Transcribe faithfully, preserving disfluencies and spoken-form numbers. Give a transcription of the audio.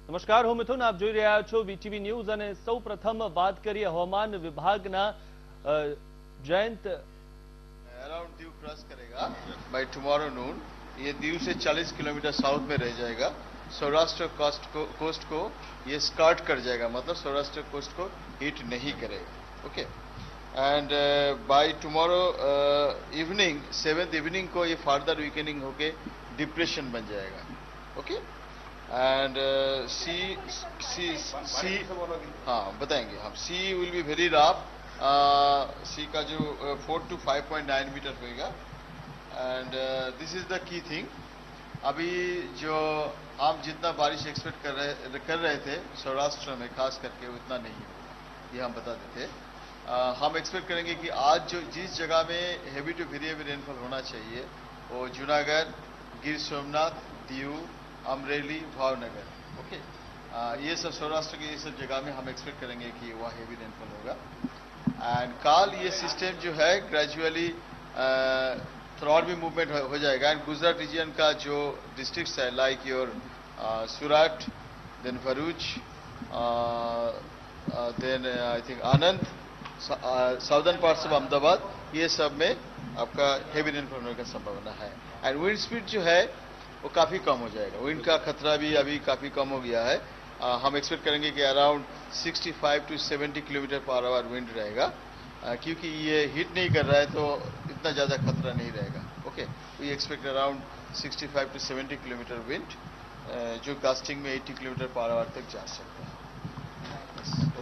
નમસ્કાર, હું મિથુન. આપ જોઈ રહ્યા છો વીટીવી ન્યૂઝ અને સૌપ્રથમ વાત કરીએ હવામાન વિભાગના જયંત. अराउंड दीव क्रॉस करेगा बाय टुमारो नून. ये दीव से चालीस किलोमीटर साउथ में रह जाएगा. सौराष्ट्र कोस्ट को कोस्ट को ये स्कर्ट कर जाएगा, मतलब सौराष्ट्र कोस्ट को हिट नहीं करेगा. Okay. And by tomorrow evening seventh evening को ये फार्दर वीकेनिंग होके डिप्रेशन बन जाएगा. ओके. एंड सी सी सी हाँ बताएंगे हम. Sea will be very rough. Sea का जो four to five point nine metre होएगा. And this is the key thing. अभी जो हम जितना बारिश एक्सपेक्ट कर रहे कर रहे थे सौराष्ट्र में खास करके उतना नहीं होगा, ये हम बता देते. uh, हम एक्सपेक्ट करेंगे कि आज जो जिस जगह में heavy to very heavy rainfall होना चाहिए वो जूनागढ़, गिर सोमनाथ, दीव, अमरेली, भावनगर. ओके. ये सब सौराष्ट्र के ये सब जगह में हम एक्सपेक्ट करेंगे कि वहाँ हेवी रेनफॉल होगा. एंड काल ये सिस्टम जो है ग्रेजुअली थ्रू भी मूवमेंट हो, हो जाएगा. एंड गुजरात रीजन का जो डिस्ट्रिक्ट्स है like your Surat, then Bharuch, then I think Anand, southern parts of Ahmedabad, ये सब में आपका हेवी रेनफॉल होने का संभावना है. एंड विंड स्पीड जो है वो काफ़ी कम हो जाएगा. विंड का खतरा भी अभी काफ़ी कम हो गया है. आ, हम एक्सपेक्ट करेंगे कि around sixty five to seventy kilometre per hour wind रहेगा. आ, क्योंकि ये हिट नहीं कर रहा है तो इतना ज़्यादा खतरा नहीं रहेगा. Okay. We expect around sixty five to seventy kilometre wind, जो कास्टिंग में एटी किलोमीटर पर आवर तक जा सकता है.